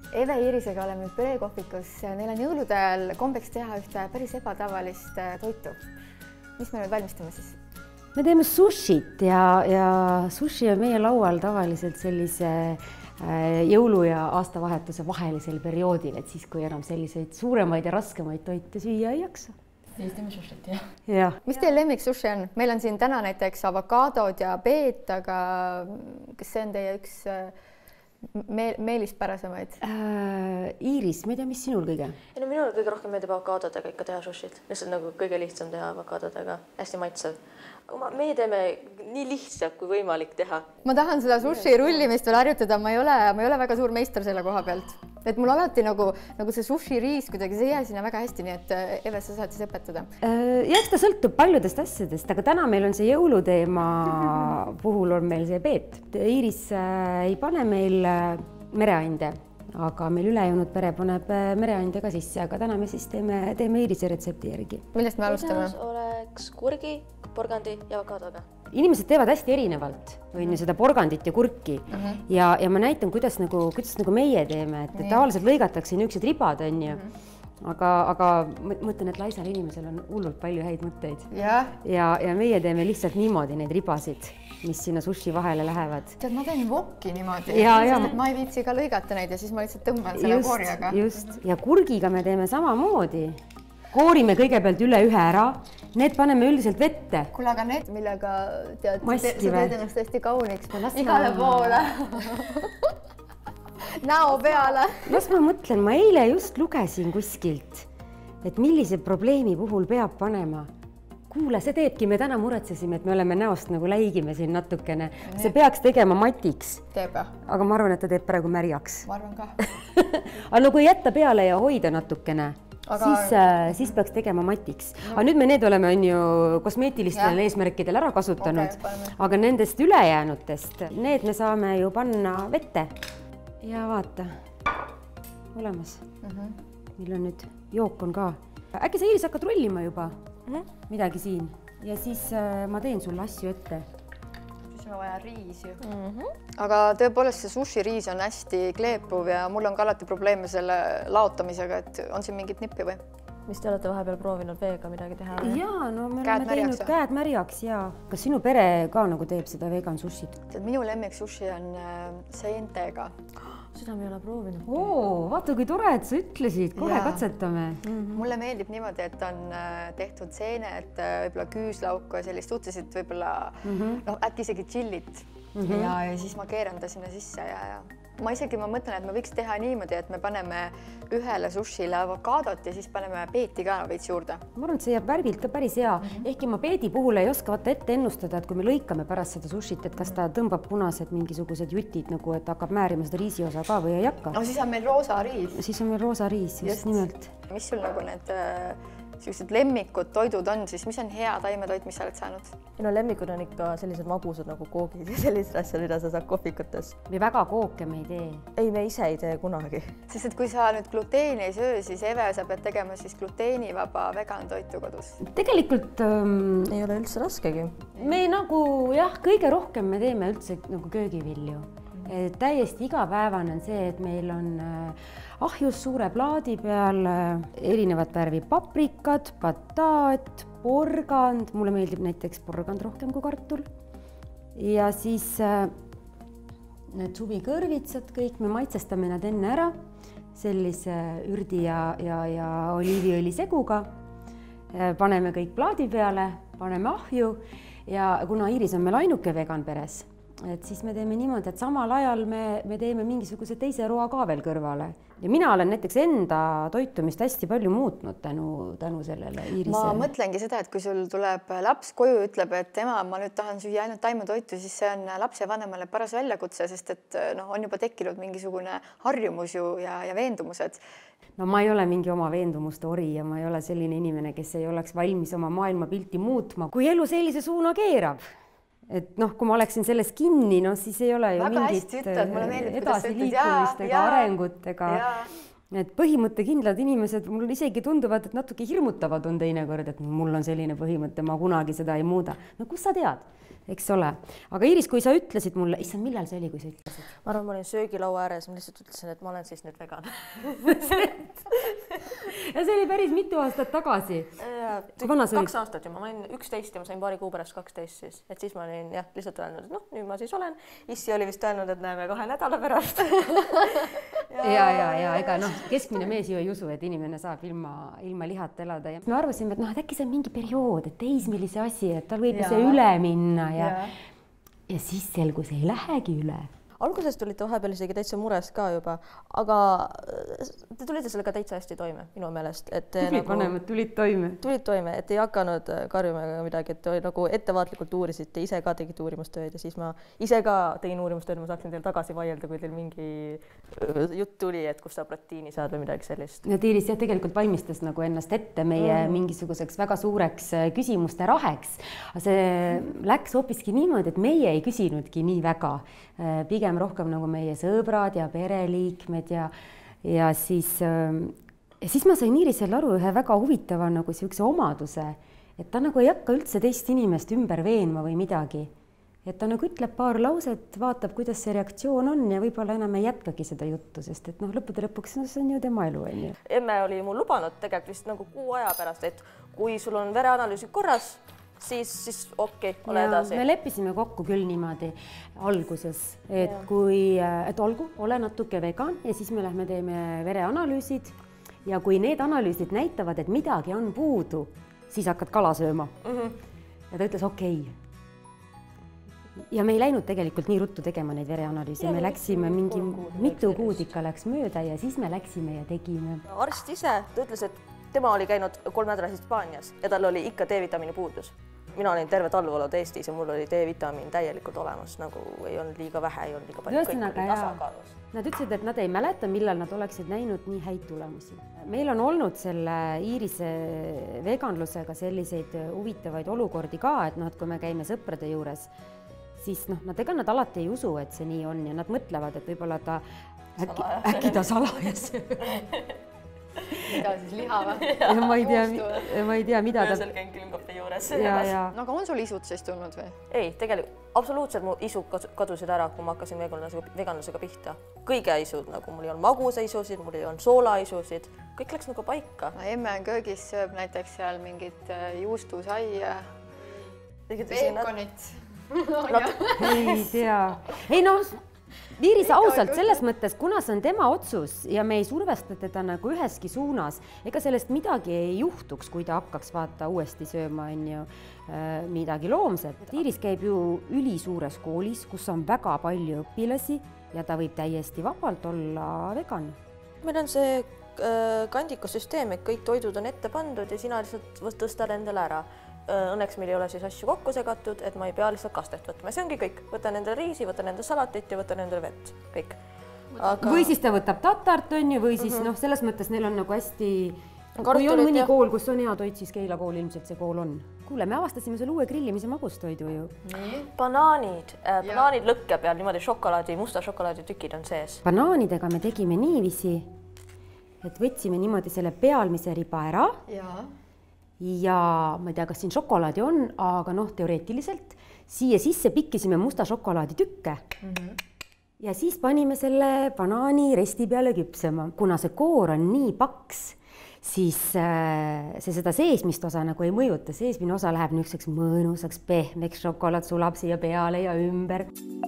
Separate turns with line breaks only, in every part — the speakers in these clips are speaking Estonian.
Eve Iirisega oleme nüüd perekohvikus. Neil on jõulude ajal kombeks teha ühte päris ebatavalist toitu. Mis me nüüd valmistame siis?
Me teeme sushit ja sushi on meie laual tavaliselt sellise jõulu ja aastavahetuse vahelisel perioodil, et siis, kui enam selliseid suuremaid ja raskemaid toite süüa ei jaksa.
Siis teeme sushit, jah?
Jah.
Mis teil lemmik sushi on? Meil on siin täna näiteks avokaadod ja beet, aga kas see on teie üks meelispärasemaid?
Iiris, ma ei tea, mis sinul kõige?
Ja no minule kõige rohkem meeldib avokaadodega ikka teha sushit. Lihtsalt nagu kõige lihtsam teha avokaadodega. Hästi maitsev. Me teeme nii lihtsalt kui võimalik teha. Ma
tahan seda sushi rullimist veel harjutada. Ma ei ole väga suur meister selle koha pealt. Et mul alati nagu see sushi riis kuidagi, see jää sinna väga hästi, nii et Eve, sa saad siis õpetada.
Eks ta sõltub paljudest asjadest, aga täna meil on see jõuluteema puhul on meil see beet. Iiris ei pane meil mereande, aga meil ülejäänud pere paneb mereande ka sisse, aga täna me siis teeme Iirise retsepti järgi.
Millest me alustame?
Oleks kurgi, porgandi ja avokaadoga.
Inimesed teevad hästi erinevalt, seda porgandit ja kurki ja ma näitan, kuidas meie teeme, et tavaliselt lõigatakse niisugused ribad, on ju. Aga mõtlen, et laisal inimesel on hullult palju häid mõtteid. Ja meie teeme lihtsalt niimoodi neid ribasid, mis sinna sushi vahele lähevad.
Tead, ma teen vokki niimoodi, et ma ei viitsi ka lõigata neid ja siis ma lihtsalt tõmban selle kooriaga.
Just, ja kurgiga me teeme samamoodi. Koorime kõigepealt üle ühe ära, need paneme üldiselt vette.
Kuule, aga need, millega sa teed ennast hästi kauniks igale poole. Näo peale.
Las ma mõtlen, ma eile just lugesin kuskilt, et millise probleemi puhul peab panema. Kuule, see teebki, me täna muretsesime, et me oleme näost nagu läigime siin natukene. See peaks tegema matiks.
Teeb.
Aga ma arvan, et ta teeb praegu märjaks.
Ma arvan ka.
Aga kui jätta peale ja hoida natukene, siis peaks tegema matiks. Aga nüüd me need oleme kosmeetilistel eesmärkidel ära kasutanud, aga nendest ülejäänutest, need me saame ju panna vette. Ja vaata, olemas. Meil on nüüd jook on ka. Äkki sa, Iiris, hakkad rullima juba midagi siin ja siis ma teen sulle asju ette.
Siis on vaja riisi. Aga tõepoolest see sushi riis on hästi kleepuv ja mul on ka alati probleeme selle laotamisega, et on siin mingit nippi või?
Mis te olete vahepeal proovinud veega midagi teha?
Jaa, no me oleme teinud käed märjaks ja kas sinu pere ka nagu teeb seda vegan sushit?
Minu lemmik sushi on seentega.
Seda me ei ole proovinud.
Vaata, kui tore, et sa ütlesid, kohe katsetame.
Mulle meeldib niimoodi, et on tehtud seened, võib-olla küüslauku ja sellist suhteliselt võib-olla äkki isegi chillit ja siis ma keeran ta sinna sisse ja ma mõtlen, et me võiks teha niimoodi, et me paneme ühele sushile avokaadot ja siis paneme beeti ka veits juurde.
Ma arvan, et see jääb värvilt ka päris hea. Ehkki ma beeti puhul ei oska ette ennustada, et kui me lõikame pärast seda sushit, et kas ta tõmbab punased mingisugused jutid, nagu et hakkab määrima seda riisiosa ka või ei hakka.
No siis on meil roosa riis.
Siis on meil roosa riis, just nimelt.
Mis sul nagu need sellised lemmikud toidud on, siis mis on hea taimetoit, mis sa oled saanud?
No lemmikud on ikka sellised magusad nagu koogid ja sellised asjad, mida sa saad kohvikutes.
Me väga kooke me ei tee.
Ei, me ise ei tee kunagi.
Sest et kui sa nüüd gluteeni ei söö, siis Eve, sa pead tegema siis gluteenivaba vegan toitu kodus.
Tegelikult
ei ole üldse raskegi.
Me kõige rohkem me teeme üldse nagu köögivilju. Täiesti igapäevane on see, et meil on ahjus suure plaadi peal erinevat värvi paprikad, bataat, porgand, mulle meeldib näiteks porgand rohkem kui kartul. Ja siis need suvikõrvitsad kõik, me maitsestame nad enne ära sellise ürdi ja oliiviõli seguga. Paneme kõik plaadi peale, paneme ahju ja kuna Iiris on meil ainuke vegan peres, et siis me teeme niimoodi, et samal ajal me teeme mingisuguse teise roa ka veel kõrvale. Ja mina olen näiteks enda toitumist hästi palju muutnud tänu sellele Iirise.
Ma mõtlengi seda, et kui sul tuleb laps koju, ütleb, et ema, ma nüüd tahan süüa ainult taimetoitu, siis see on lapsevanemale paras väljakutse, sest et on juba tekkinud mingisugune harjumus ja veendumused.
No ma ei ole mingi oma veendumuste ori ja ma ei ole selline inimene, kes ei oleks valmis oma maailmapilti muutma, kui elu sellise suuna keerab. Et kui ma oleksin selles kinni, siis ei ole ju mingit edasiliikumist ega arengut ega et põhimõttekindlad inimesed mul isegi tunduvad, et natuke hirmutavad on teinekord, et mul on selline põhimõte, ma kunagi seda ei muuda. No kus sa tead? Eks ole. Aga Iiris, kui sa ütlesid mulle, issand, millal see oli, kui sa ütlesid?
Ma arvan, ma olin söögilaua ääres, ma lihtsalt ütlesin, et ma olen siis nüüd vegan.
Ja see oli päris mitu aastat tagasi.
2 aastat juba, ma olin 11 ja ma sain paari kuu pärast 12 siis. Et siis ma olin lihtsalt öelnud, et nüüd ma siis olen. Issi oli vist öelnud, et näeme 2 nädala pärast.
Ja, ega keskmine mees ju ei usu, et inimene saab ilma lihata elada. Ja me arvasime, et äkki see on mingi periood, et teismelise asi, et tal võib see üle minna. Ja siis selgus ei lähegi üle.
Alguses tulite vahepeal isegi täitsa mures ka juba, aga te tulite sellega täitsa hästi toime minu meelest.
Tublid vanemad tulid toime.
Tulid toime, et ei hakanud karjuma ega midagi, et nagu ettevaatlikult uurisite, ise ka tegite uurimustööd ja siis ma ise ka tegin uurimustööd, ma saaksin teil tagasi vaielda, kui teil mingi jutt tuli, et kus sa proteiini saad või midagi sellist.
Ja Iiris tegelikult valmistas nagu ennast ette meie mingisuguseks väga suureks küsimuste raheks. See läks hoopiski niimoodi, et meie ei küsinudki nii väga. Pigem rohkem nagu meie sõbrad ja pereliikmed ja siis ma sain Iirisel aru ühe väga huvitava nagu siukse omaduse, et ta nagu ei hakka üldse teist inimest ümber veenma või midagi. Et ta nagu ütleb paar lauset, vaatab, kuidas see reaktsioon on ja võib-olla enam ei jätkagi seda juttu, sest et lõppude lõpuks see on ju tema elu.
Emme oli mul lubanud tegelikult vist nagu 6 aja pärast, et kui sul on vereanalüüsid korras, siis okei, ole edasi.
Me leppisime kokku küll niimoodi alguses, et et olgu, ole natuke vegan ja siis me lähme teeme vereanalüüsid ja kui need analüüsid näitavad, et midagi on puudu, siis hakkad kala sööma. Ja ta ütles okei. Ja me ei läinud tegelikult nii ruttu tegema neid vereanalüüse, me läksime mitu kuud ikka läks mööda ja siis me läksime ja tegime.
Arst ise, ta ütles, et tema oli käinud 3 nädalas Hispaanias ja tal oli ikka D-vitamiini puudus. Mina olin terve talv olnud Eestis ja mul oli D-vitamiin täielikult olemas, nagu ei olnud liiga vähe, ei olnud liiga palju, kõik oli tasakaalus.
Nad ütlesid, et nad ei mäleta, millal nad oleksid näinud nii häid tulemusi. Meil on olnud selle Iirise veganlusega selliseid huvitavaid olukordi ka, et kui me käime sõprade juures, siis nad alati ei usu, et see nii on ja nad mõtlevad, et võib-olla ta äkki ta salajas.
Mida siis liha või?
Ma ei tea, mida ta...
Öösel käin külmkappi juures.
No aga on sul isud siis tulnud või?
Ei, tegelikult absoluutselt mu isud kadusid ära, kui ma hakkasin veganlusega pihta. Kõige isud, nagu mul ei olnud magusaisusid, mul ei olnud soolaisusid, kõik läks nagu paika.
Emme on köögis, sööb näiteks seal mingit juustusaia, veekonit.
Ei tea. Ei Iiris ausalt selles mõttes, kuna see on tema otsus ja me ei survesta teda nagu üheski suunas, ega sellest midagi ei juhtuks, kui ta hakkaks uuesti sööma midagi loomset. Iiris käib ju ülisuures koolis, kus on väga palju õpilasi ja ta võib täiesti vabalt olla vegan.
Meil on see kandikusüsteem, et kõik toidud on ette pandud ja sina lihtsalt tõstad endale ära. Õnneks meil ei ole siis asju kokku segatud, et ma ei pea lihtsalt kastet võtma. See ongi kõik. Võtan endale riisi, võtan endale salatit ja võtan endale vett. Kõik.
Või siis ta võtab tatart, või siis selles mõttes neil on nagu hästi... Kui on mõni kool, kus on hea toit, siis Keila kool ilmselt see kool on. Kuule, me avastasime selle uue grillimise magustoidu ju.
Banaanid lõkke peal, niimoodi musta šokolaadi tükid on sees.
Banaanidega me tegime niiviisi, et võtsime niimoodi selle pealmise riba ära. Ja ma ei tea, kas siin šokolaadi on, aga teoreetiliselt siia sisse pikkisime musta šokolaadi tükke ja siis panime selle banaani resti peale küpsema. Kuna see koor on nii paks, siis see seda seesmist osa nagu ei mõjuta. Seesmine osa läheb niiseks mõnusaks, pehmeks, šokolaad sulab siia peale ja ümber.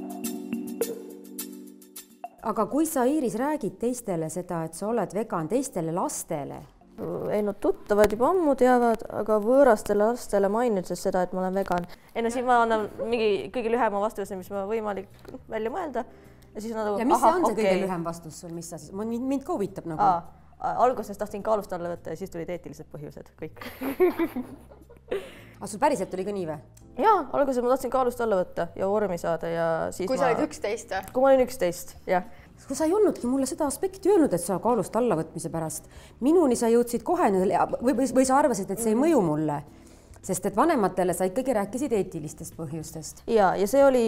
Aga kui sa, Iiris, räägid teistele seda, et sa oled vegan teistele lastele,
Ei tuttavad juba ammu teavad, aga võõrastele lastele mainides seda, et ma olen vegan. Siin ma annan mingi kõige lühema vastuse, mis ma võimalik välja mõelda. Ja siis
ja mis see on see kõige lühem vastus sul, mis sa siis? Mind ka huvitab nagu.
Alguses tahtsin kaalust alla võtta ja siis tulid eetilised põhjused, kõik.
Aga sul päriselt tuli ka nii või?
Jaa, alguses ma tahtsin kaalust alla võtta ja vormi saada ja siis
kui sa olid 11?
Kui ma olin 11, jah.
Kui sa ei olnudki mulle seda aspekti öelnud, et sa kaalust alla võtmise pärast. Minuni sa jõudsid kohe või sa arvasid, et see ei mõju mulle. sest et vanematele sa ikkagi rääkisid eetilistest põhjustest.
ja see oli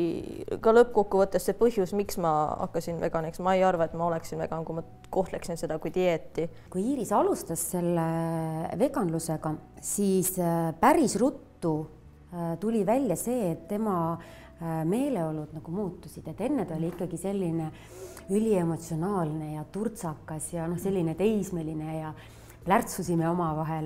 ka lõppkokkuvõttes see põhjus, miks ma hakkasin veganiks. Ma ei arva, et ma oleksin vegan, kui ma kohtleksin seda kui dieeti.
Kui Iiris alustas selle veganlusega, siis päris ruttu tuli välja see, et tema meeleolud nagu muutusid, et enne ta oli ikkagi selline üliemotsionaalne ja turtsakas ja selline teismeline ja plärtsusime omavahel.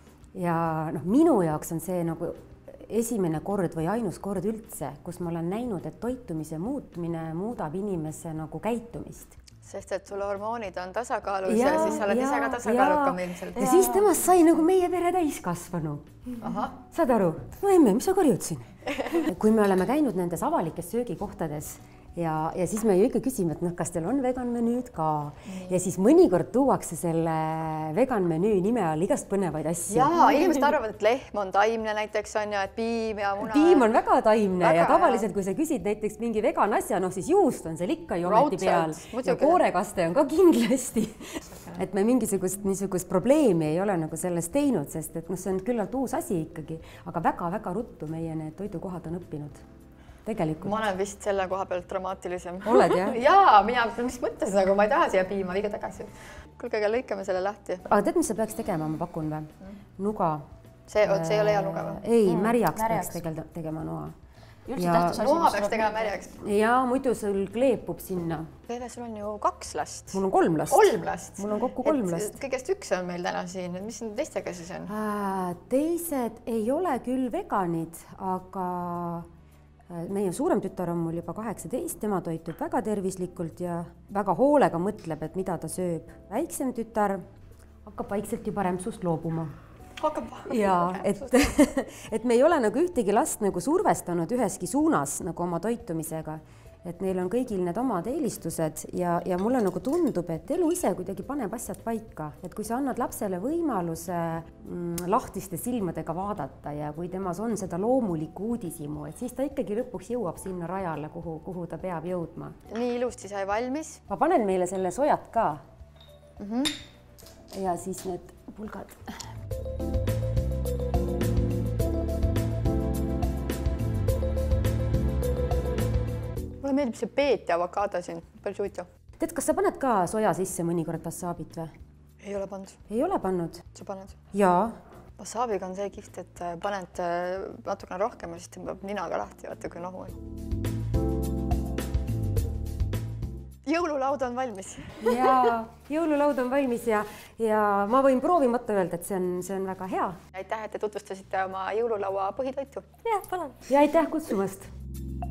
Ja minu jaoks on see nagu esimene kord või ainus kord üldse, kus ma olen näinud, et toitumise muutmine muudab inimese nagu käitumist.
Sest et sul hormoonid on tasakaalus ja siis sa oled ise ka tasakaalukam ilmselt.
Ja siis temast sai nagu meie pere täiskasvanu. Saad aru? No emme, mis sa karjud siin? Kui me oleme käinud nendes avalikes söögikohtades ja siis me ju ikka küsime, et kas teil on vegan menüüd ka. Ja siis mõnikord tuuakse selle vegan menüü nime all igast põnevaid asju.
Jaa, inimesed arvavad, et lehm on taimne näiteks on ja et piim ja muna.
Piim on väga taimne ja tavaliselt, kui sa küsid näiteks mingi vegan asja, siis juust on seal ikka ju ometi peal. Ja koorekaste on ka kindlasti. Et me mingisugust niisugust probleemi ei ole nagu sellest teinud, sest et see on küllalt uus asi ikkagi, aga väga-väga ruttu meie need toidukohad on õppinud. Tegelikult.
Ma olen vist selle koha pealt dramaatilisem.
Oled, jah?
Jaa, mis mõttes, nagu ma ei taha siia piima, viige tagasi. Kuulge, aga lõikame selle lahti.
Aga tead, mis sa peaks tegema, ma pakun või? Nuga.
See ei ole hea nuga või?
Ei, märjaks peaks tegema noa.
Noa peaks tegema märjaks?
Jaa, muidu sul kleepub sinna.
Leele, sul on ju 2 last.
Mul on 3 last.
3 last?
Mul on kokku 3 last.
Kõigest 1 on meil täna siin. Mis teistega siis on?
Teised ei ole küll veganid, aga meie suurem tütar on mul juba 18, tema toitub väga tervislikult ja väga hoolega mõtleb, et mida ta sööb. Väiksem tütar hakkab vaikselt juba rämpsust loobuma. Ja, et me ei ole nagu ühtegi last nagu survestanud üheski suunas nagu oma toitumisega. Et neil on kõigil need omad eelistused ja mulle nagu tundub, et elu ise kuidagi paneb asjad paika. Et kui sa annad lapsele võimaluse lahtiste silmadega vaadata ja kui temas on seda loomulikku uudishimu, et siis ta ikkagi lõpuks jõuab sinna rajale, kuhu ta peab jõudma.
Nii ilusti sai valmis.
Ma panen meile selle sojad ka. Ja siis need pulgad.
Mulle meeldib see peet ja avokaado siin, päris huvitav.
Tead, kas sa paned ka soja sisse mõnikord wasaabit või?
Ei ole pannud.
Ei ole pannud?
Sa paned?
Jaa.
Wasaabiga on see kihvt, et paned natukene rohkem ja siis tõmbab ninaga lahti, vaata kui nohu on. Jõululaud on valmis.
Jaa, jõululaud on valmis ja ma võin proovimata öelda, et see on väga hea.
Aitäh, et te tutvustasite oma jõululaua põhitoitu.
Jah, palun.
Ja aitäh kutsumast.